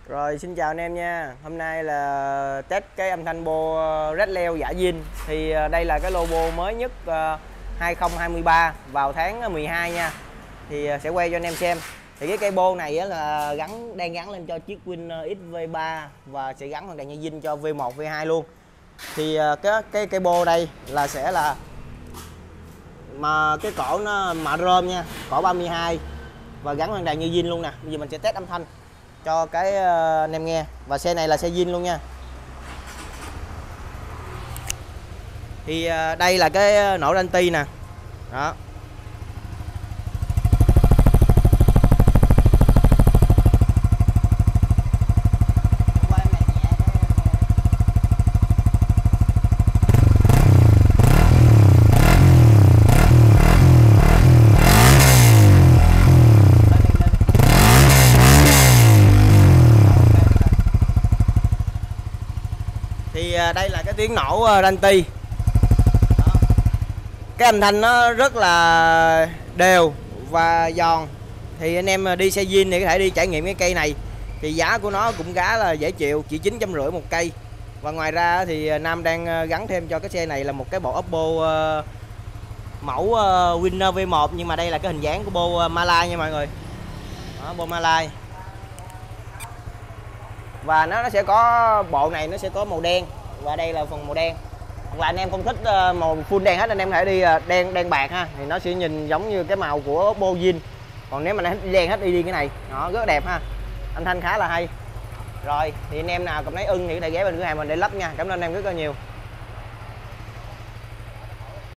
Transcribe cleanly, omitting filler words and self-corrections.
Rồi xin chào anh em nha. Hôm nay là test cái âm thanh bo Red Leo giả zin. Thì đây là cái logo mới nhất 2023 vào tháng 12 nha. Thì sẽ quay cho anh em xem. Thì cái cây bo này là đang gắn lên cho chiếc Win XV3 và sẽ gắn hoàn toàn như zin cho V1, V2 luôn. Thì cái bo đây là sẽ là mà cái cổ nó mạ rơm nha, cổ 32 và gắn hoàn toàn như zin luôn nè. Bây giờ mình sẽ test âm thanh cho cái anh em nghe, và xe này là xe zin luôn nha. Thì đây là cái nổ Ranti nè đó. Thì đây là cái tiếng nổ Ranti. Cái âm thanh nó rất là đều và giòn. Thì anh em đi xe zin thì có thể đi trải nghiệm cái cây này. Thì giá của nó cũng khá là dễ chịu, chỉ 950 một cây. Và ngoài ra thì Nam đang gắn thêm cho cái xe này là một cái bộ Oppo mẫu Winner V1, nhưng mà đây là cái hình dáng của bo Malay nha mọi người. Đó, bo Malay. Và nó sẽ có bộ này, nó sẽ có màu đen, và đây là phần màu đen. Hoặc là anh em không thích màu full đen hết, anh em có thể đi đen bạc ha, thì nó sẽ nhìn giống như cái màu của bo zin. Còn nếu mà nó đen hết đi cái này, nó rất đẹp ha, âm thanh khá là hay. Rồi thì anh em nào cảm thấy ưng thì có thể ghé bên cửa hàng mình để lắp nha. Cảm ơn anh em rất là nhiều.